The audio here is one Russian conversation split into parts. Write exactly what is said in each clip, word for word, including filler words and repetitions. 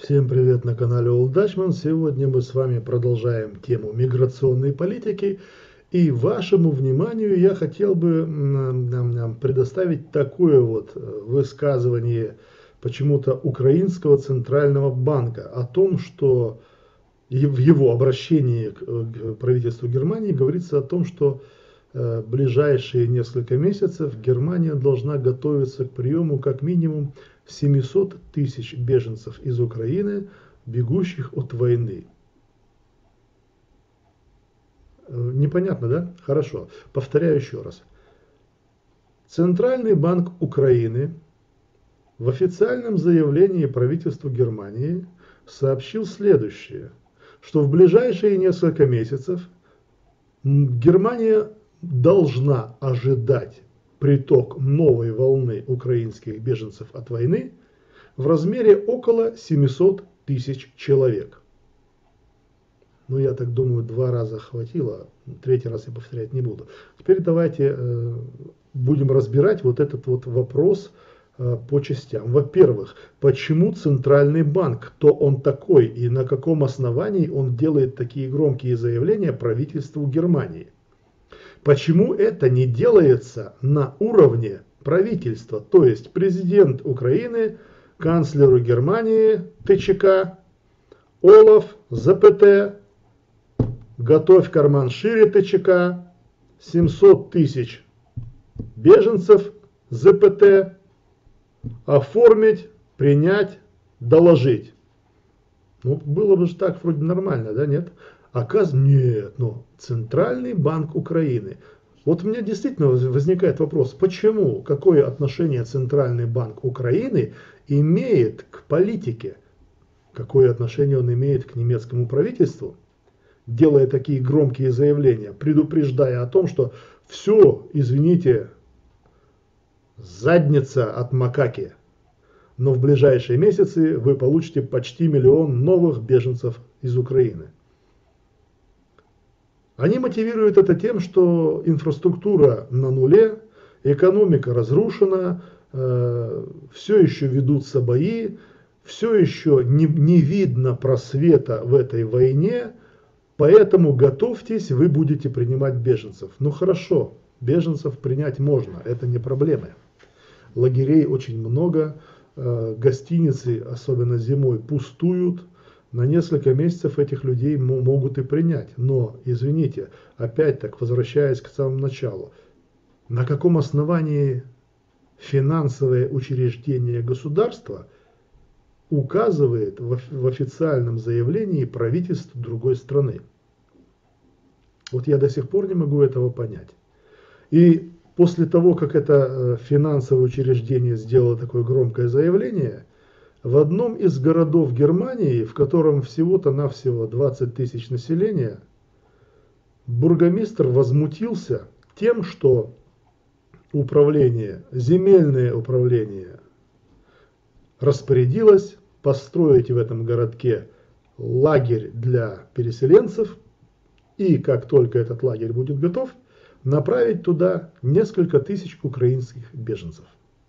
Всем привет на канале Old Dutchman. Сегодня мы с вами продолжаем тему миграционной политики. И вашему вниманию я хотел бы предоставить такое вот высказывание почему-то Украинского центрального банка о том, что в его обращении к правительству Германии говорится о том, что в ближайшие несколько месяцев Германия должна готовиться к приему как минимум семисот тысяч беженцев из Украины, бегущих от войны. Непонятно, да? Хорошо. Повторяю еще раз. Центральный банк Украины в официальном заявлении правительства Германии сообщил следующее, что в ближайшие несколько месяцев Германия должна ожидать приток новой волны украинских беженцев от войны в размере около семисот тысяч человек. Ну, я так думаю, два раза хватило, третий раз я повторять не буду. Теперь давайте э, будем разбирать вот этот вот вопрос э, по частям. Во-первых, почему Центральный банк, кто он такой и на каком основании он делает такие громкие заявления правительству Германии? Почему это не делается на уровне правительства, то есть президент Украины, канцлеру Германии ТЧК, Олаф, ЗПТ, готовь карман шире ТЧК, семьсот тысяч беженцев ЗПТ, оформить, принять, доложить. Ну, было бы же так вроде нормально, да, нет? Оказывается, нет, но Центральный банк Украины. Вот у меня действительно возникает вопрос, почему, какое отношение Центральный банк Украины имеет к политике, какое отношение он имеет к немецкому правительству, делая такие громкие заявления, предупреждая о том, что все, извините, задница от макаки, но в ближайшие месяцы вы получите почти миллион новых беженцев из Украины. Они мотивируют это тем, что инфраструктура на нуле, экономика разрушена, э, все еще ведутся бои, все еще не, не видно просвета в этой войне, поэтому готовьтесь, вы будете принимать беженцев. Ну хорошо, беженцев принять можно, это не проблема. Лагерей очень много, э, гостиницы, особенно зимой, пустуют. На несколько месяцев этих людей могут и принять. Но, извините, опять-так, возвращаясь к самому началу, на каком основании финансовое учреждение государства указывает в, в официальном заявлении правительству другой страны? Вот я до сих пор не могу этого понять. И после того, как это финансовое учреждение сделало такое громкое заявление, в одном из городов Германии, в котором всего-то навсего двадцать тысяч населения, бургомистр возмутился тем, что управление, земельное управление распорядилось построить в этом городке лагерь для переселенцев, и как только этот лагерь будет готов, направить туда несколько тысяч украинских беженцев.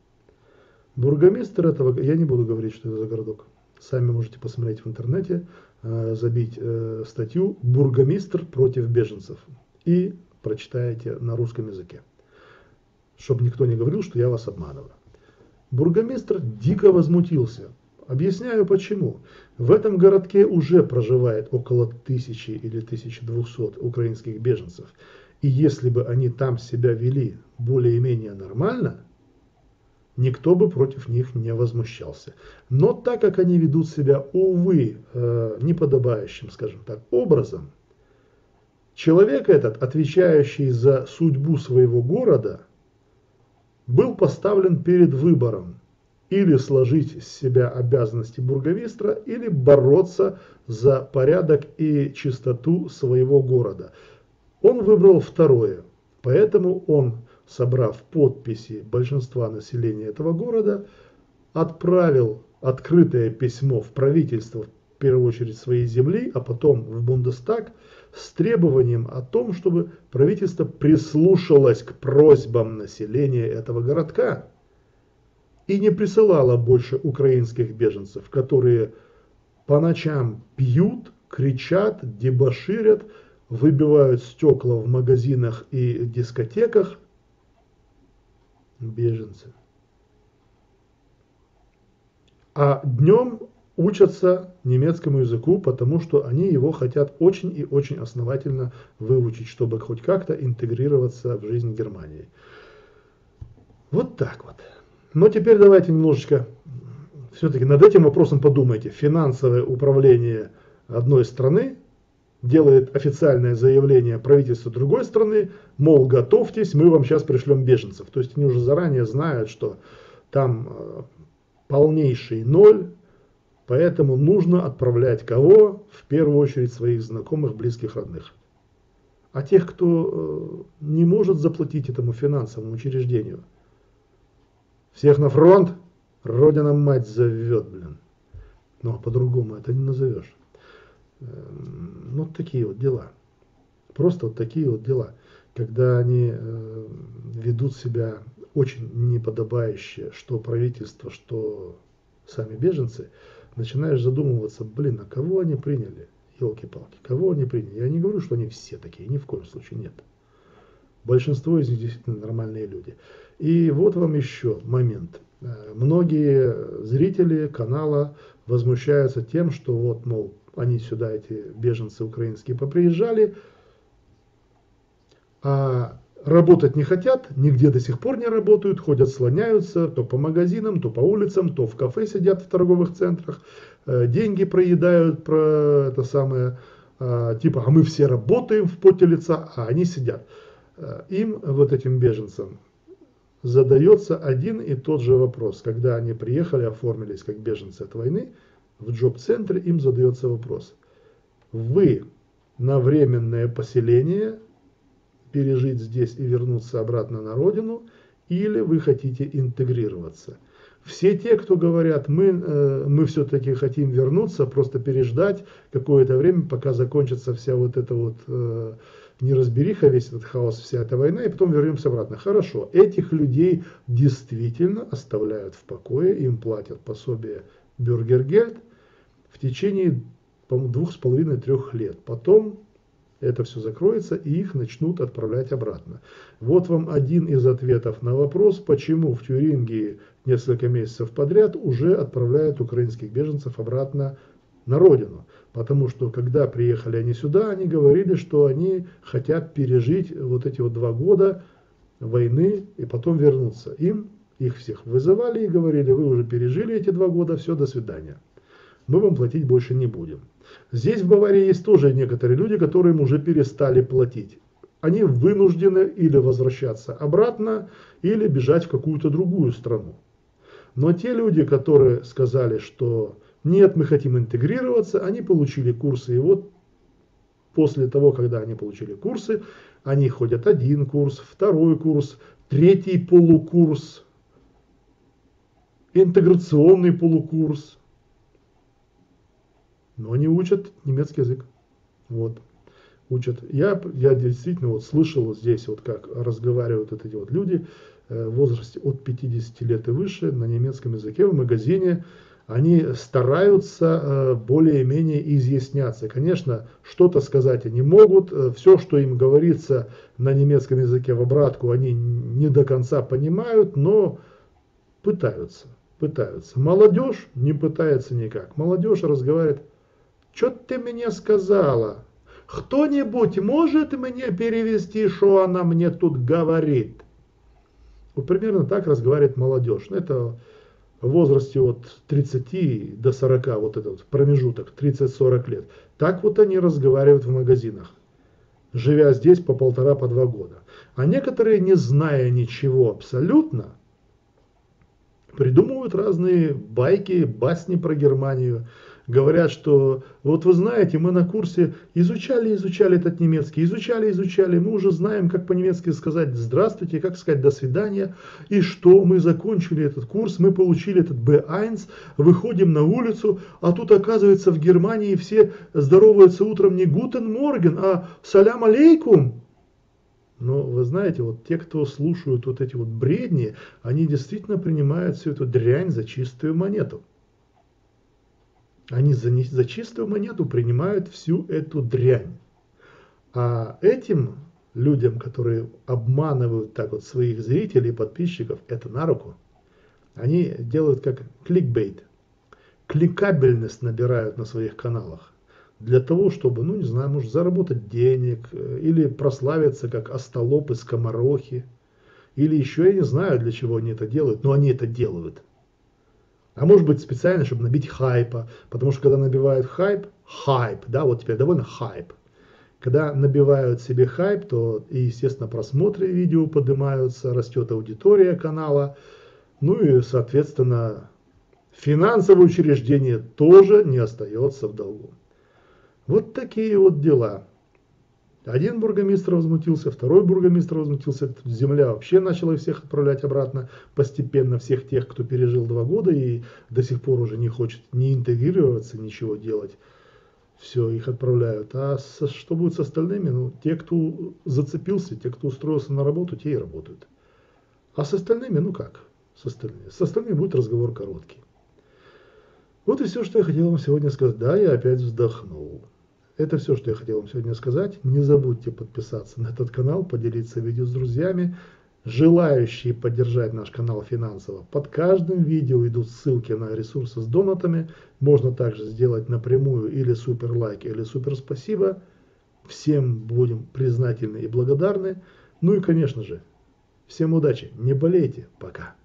Бургомистр этого, я не буду говорить, что это за городок, сами можете посмотреть в интернете, забить статью «Бургомистр против беженцев» и прочитаете на русском языке, чтобы никто не говорил, что я вас обманываю. Бургомистр дико возмутился. Объясняю почему. В этом городке уже проживает около тысячи или тысячи двухсот украинских беженцев, и если бы они там себя вели более-менее нормально, никто бы против них не возмущался. Но так как они ведут себя, увы, неподобающим, скажем так, образом, человек этот, отвечающий за судьбу своего города, был поставлен перед выбором: или сложить с себя обязанности бургомистра, или бороться за порядок и чистоту своего города. Он выбрал второе, поэтому он, собрав подписи большинства населения этого города, отправил открытое письмо в правительство, в первую очередь своей земли, а потом в Бундестаг, с требованием о том, чтобы правительство прислушалось к просьбам населения этого городка и не присылало больше украинских беженцев, которые по ночам пьют, кричат, дебоширят, выбивают стекла в магазинах и дискотеках. Беженцы. А днем учатся немецкому языку, потому что они его хотят очень и очень основательно выучить, чтобы хоть как-то интегрироваться в жизнь Германии. Вот так вот. Но теперь давайте немножечко все-таки над этим вопросом подумайте. Финансовое управление одной страны делает официальное заявление правительству другой страны, мол, готовьтесь, мы вам сейчас пришлем беженцев. То есть они уже заранее знают, что там полнейший ноль, поэтому нужно отправлять кого? В первую очередь своих знакомых, близких, родных. А тех, кто не может заплатить этому финансовому учреждению, всех на фронт, Родина мать зовет, блин. Но по-другому это не назовешь. Ну, вот такие вот дела. Просто вот такие вот дела. Когда они э, ведут себя очень неподобающе, что правительство, что сами беженцы, начинаешь задумываться, блин, а кого они приняли? Елки-палки, кого они приняли? Я не говорю, что они все такие, ни в коем случае нет. Большинство из них действительно нормальные люди. И вот вам еще момент. Многие зрители канала возмущаются тем, что вот, мол, они сюда, эти беженцы украинские, поприезжали, а работать не хотят, нигде до сих пор не работают, ходят, слоняются, то по магазинам, то по улицам, то в кафе сидят в торговых центрах, деньги проедают, про это самое, типа, а мы все работаем в поте лица, а они сидят. Им, вот этим беженцам, задается один и тот же вопрос. Когда они приехали, оформились как беженцы от войны, в джоб-центре им задается вопрос. Вы на временное поселение пережить здесь и вернуться обратно на родину, или вы хотите интегрироваться? Все те, кто говорят, мы, мы все-таки хотим вернуться, просто переждать какое-то время, пока закончится вся вот эта вот неразбериха, весь этот хаос, вся эта война, и потом вернемся обратно. Хорошо, этих людей действительно оставляют в покое, им платят пособие бюргергельд в течение, по-моему, двух с половиной-трех лет. Потом это все закроется, и их начнут отправлять обратно. Вот вам один из ответов на вопрос, почему в Тюрингии несколько месяцев подряд уже отправляют украинских беженцев обратно на родину. Потому что, когда приехали они сюда, они говорили, что они хотят пережить вот эти вот два года войны и потом вернуться. Им, их всех вызывали и говорили, вы уже пережили эти два года, все, до свидания. Мы вам платить больше не будем. Здесь в Баварии есть тоже некоторые люди, которым уже перестали платить. Они вынуждены или возвращаться обратно, или бежать в какую-то другую страну. Но те люди, которые сказали, что нет, мы хотим интегрироваться, они получили курсы. И вот после того, когда они получили курсы, они ходят один курс, второй курс, третий полукурс, интеграционный полукурс. Но они учат немецкий язык. Вот. Учат. Я, я действительно вот слышал здесь, вот как разговаривают вот эти вот люди в возрасте от пятидесяти лет и выше на немецком языке в магазине. Они стараются более-менее изъясняться. Конечно, что-то сказать они могут. Все, что им говорится на немецком языке в обратку, они не до конца понимают, но пытаются. Пытаются. Молодежь не пытается никак. Молодежь разговаривает. Что ты мне сказала? Кто-нибудь может мне перевести, что она мне тут говорит? Вот примерно так разговаривает молодежь. Это в возрасте от тридцати до сорока, вот этот промежуток, тридцать-сорок лет. Так вот они разговаривают в магазинах, живя здесь по полтора, по два года. А некоторые, не зная ничего абсолютно, придумывают разные байки, басни про Германию. Говорят, что вот вы знаете, мы на курсе изучали, изучали этот немецкий, изучали, изучали, мы уже знаем, как по-немецки сказать здравствуйте, как сказать до свидания, и что мы закончили этот курс, мы получили этот бэ один, выходим на улицу, а тут оказывается в Германии все здороваются утром не гутен морген, а салям алейкум. Но вы знаете, вот те, кто слушают вот эти вот бредни, они действительно принимают всю эту дрянь за чистую монету. Они за, не, за чистую монету принимают всю эту дрянь. А этим людям, которые обманывают так вот своих зрителей и подписчиков, это на руку. Они делают как кликбейт. Кликабельность набирают на своих каналах. Для того, чтобы, ну не знаю, может заработать денег, или прославиться как остолопы, скоморохи. Или еще, я не знаю, для чего они это делают, но они это делают. А может быть специально, чтобы набить хайпа. Потому что когда набивают хайп, хайп, да, вот теперь довольно хайп. Когда набивают себе хайп, то, и, естественно, просмотры видео поднимаются, растет аудитория канала. Ну и, соответственно, финансовое учреждение тоже не остается в долгу. Вот такие вот дела. Один бургомистр возмутился, второй бургомистр возмутился. Земля вообще начала всех отправлять обратно постепенно, всех тех, кто пережил два года и до сих пор уже не хочет ни интегрироваться, ничего делать. Все, их отправляют. А со, что будет с остальными? Ну, те, кто зацепился, те, кто устроился на работу, те и работают. А с остальными, ну как? С остальными, с остальными будет разговор короткий. Вот и все, что я хотел вам сегодня сказать. Да, я опять вздохнул. Это все, что я хотел вам сегодня сказать. Не забудьте подписаться на этот канал, поделиться видео с друзьями. Желающие поддержать наш канал финансово, под каждым видео идут ссылки на ресурсы с донатами. Можно также сделать напрямую или супер лайк, или супер спасибо. Всем будем признательны и благодарны. Ну и, конечно же, всем удачи, не болейте, пока.